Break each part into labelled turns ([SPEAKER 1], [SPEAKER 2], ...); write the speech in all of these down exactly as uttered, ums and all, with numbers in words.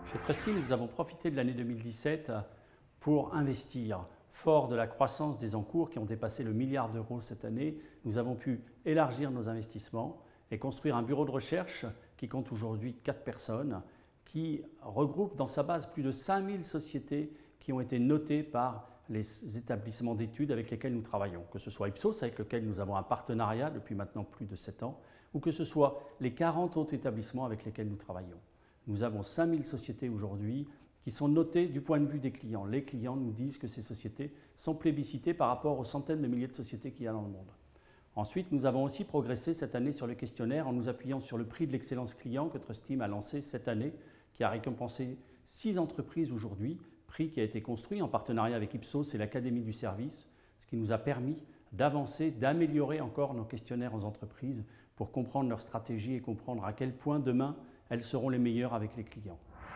[SPEAKER 1] Chez Trustteam, nous avons profité de l'année deux mille dix-sept pour investir. Fort de la croissance des encours qui ont dépassé le milliard d'euros cette année, nous avons pu élargir nos investissements et construire un bureau de recherche qui compte aujourd'hui quatre personnes, qui regroupe dans sa base plus de cinq mille sociétés qui ont été notées par les établissements d'études avec lesquels nous travaillons, que ce soit Ipsos avec lequel nous avons un partenariat depuis maintenant plus de sept ans, ou que ce soit les quarante autres établissements avec lesquels nous travaillons. Nous avons cinq mille sociétés aujourd'hui qui sont notées du point de vue des clients. Les clients nous disent que ces sociétés sont plébiscitées par rapport aux centaines de milliers de sociétés qu'il y a dans le monde. Ensuite, nous avons aussi progressé cette année sur le questionnaire en nous appuyant sur le prix de l'excellence client que Trustteam a lancé cette année, qui a récompensé six entreprises aujourd'hui, prix qui a été construit en partenariat avec Ipsos et l'Académie du service, ce qui nous a permis d'avancer, d'améliorer encore nos questionnaires aux entreprises pour comprendre leur stratégie et comprendre à quel point demain elles seront les meilleures avec les clients.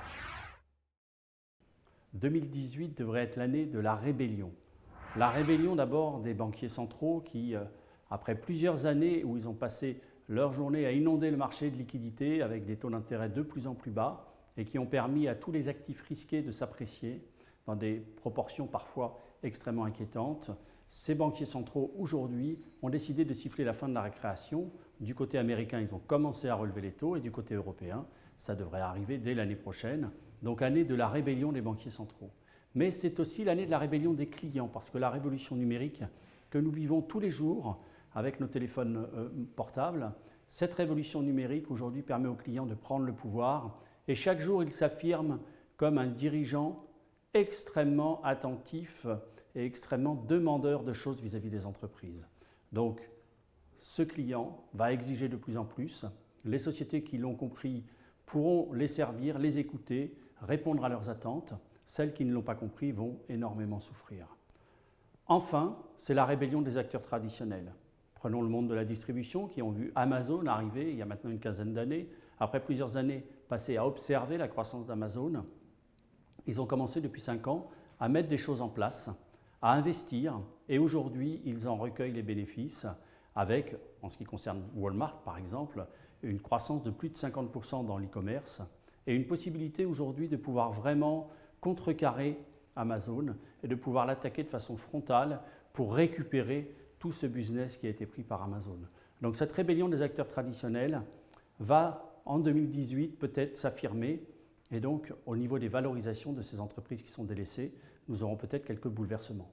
[SPEAKER 1] deux mille dix-huit devrait être l'année de la rébellion. La rébellion d'abord des banquiers centraux qui, après plusieurs années où ils ont passé leur journée à inonder le marché de liquidités avec des taux d'intérêt de plus en plus bas et qui ont permis à tous les actifs risqués de s'apprécier dans des proportions parfois extrêmement inquiétantes, ces banquiers centraux aujourd'hui ont décidé de siffler la fin de la récréation. Du côté américain, ils ont commencé à relever les taux et du côté européen, ça devrait arriver dès l'année prochaine. Donc année de la rébellion des banquiers centraux. Mais c'est aussi l'année de la rébellion des clients parce que la révolution numérique que nous vivons tous les jours avec nos téléphones euh, portables, cette révolution numérique aujourd'hui permet aux clients de prendre le pouvoir et chaque jour ils s'affirment comme un dirigeant extrêmement attentif et extrêmement demandeur de choses vis-à-vis des entreprises. Donc ce client va exiger de plus en plus. Les sociétés qui l'ont compris pourront les servir, les écouter, répondre à leurs attentes. Celles qui ne l'ont pas compris vont énormément souffrir. Enfin, c'est la rébellion des acteurs traditionnels. Prenons le monde de la distribution qui ont vu Amazon arriver il y a maintenant une quinzaine d'années. Après plusieurs années passées à observer la croissance d'Amazon, ils ont commencé depuis cinq ans à mettre des choses en place, à investir et aujourd'hui ils en recueillent les bénéfices avec, en ce qui concerne Walmart par exemple, une croissance de plus de cinquante pour cent dans l'e-commerce et une possibilité aujourd'hui de pouvoir vraiment contrecarrer Amazon et de pouvoir l'attaquer de façon frontale pour récupérer tout ce business qui a été pris par Amazon. Donc cette rébellion des acteurs traditionnels va en deux mille dix-huit peut-être s'affirmer et donc au niveau des valorisations de ces entreprises qui sont délaissées, nous aurons peut-être quelques bouleversements.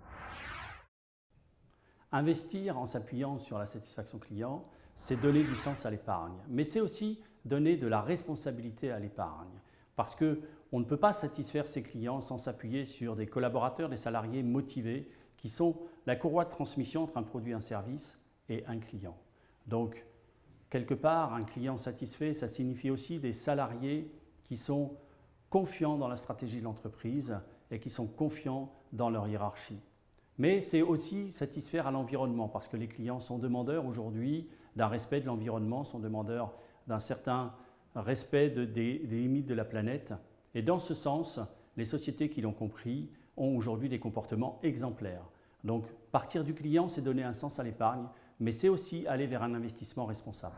[SPEAKER 1] Investir en s'appuyant sur la satisfaction client, c'est donner du sens à l'épargne, mais c'est aussi donner de la responsabilité à l'épargne. Parce qu'on ne peut pas satisfaire ses clients sans s'appuyer sur des collaborateurs, des salariés motivés qui sont la courroie de transmission entre un produit, un service et un client. Donc, quelque part, un client satisfait, ça signifie aussi des salariés qui sont confiants dans la stratégie de l'entreprise et qui sont confiants dans leur hiérarchie. Mais c'est aussi satisfaire à l'environnement parce que les clients sont demandeurs aujourd'hui d'un respect de l'environnement, sont demandeurs d'un certain respect de, des, des limites de la planète. Et dans ce sens, les sociétés qui l'ont compris ont aujourd'hui des comportements exemplaires. Donc partir du client, c'est donner un sens à l'épargne, mais c'est aussi aller vers un investissement responsable.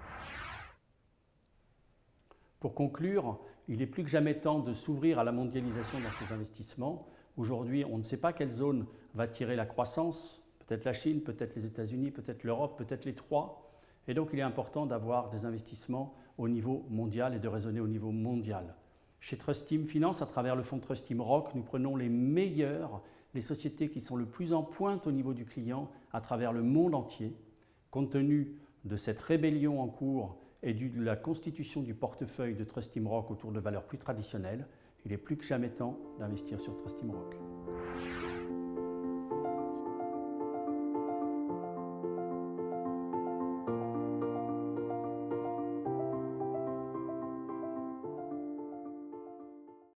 [SPEAKER 1] Pour conclure, il est plus que jamais temps de s'ouvrir à la mondialisation dans ces investissements. Aujourd'hui, on ne sait pas quelle zone va tirer la croissance, peut-être la Chine, peut-être les États-Unis, peut-être l'Europe, peut-être les trois. Et donc, il est important d'avoir des investissements au niveau mondial et de raisonner au niveau mondial. Chez Trustteam Finance, à travers le fonds Trustteam Rock, nous prenons les meilleurs, les sociétés qui sont le plus en pointe au niveau du client à travers le monde entier. Compte tenu de cette rébellion en cours et de la constitution du portefeuille de Trustteam Rock autour de valeurs plus traditionnelles, il est plus que jamais temps d'investir sur Trustteam Rock.